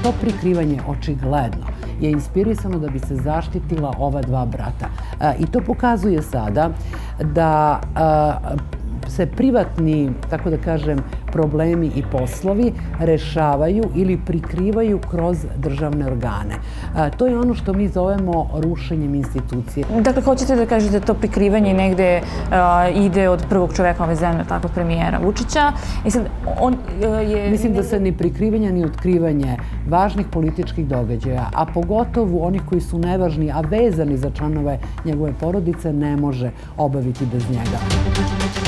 to prikrivanje očigledno je inspirisano da bi se zaštitila ova dva brata. I to pokazuje sada da se privatni, tako da kažem, problemi i poslovi rešavaju ili prikrivaju kroz državne organe. To je ono što mi zovemo rušenjem institucije. Dakle, hoćete da kažete da to prikrivanje negde ide od prvog čoveka ove zemlje, tako premijera Vučića. Mislim da se ni prikrivanje ni otkrivanje važnih političkih događaja, a pogotovo onih koji su nevažni, a vezani za članove njegove porodice, ne može obaviti bez njega.